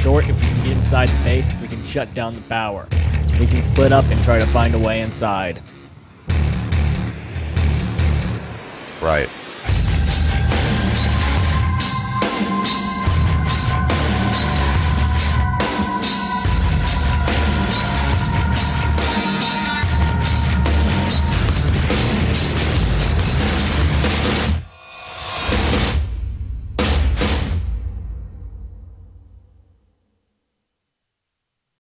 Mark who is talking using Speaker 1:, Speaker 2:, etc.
Speaker 1: short, if we can get inside the base, we can shut down the power. We can split up and try to find a way inside.
Speaker 2: Right.